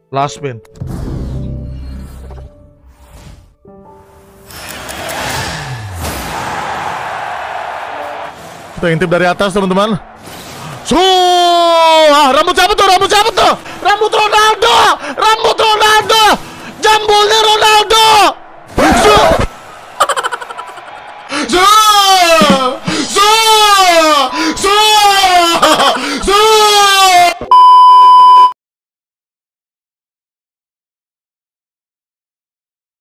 Last spin. Kita intip dari atas teman-teman. Rambut siapa tuh? Rambut siapa tuh? Rambut Ronaldo! Rambut Ronaldo!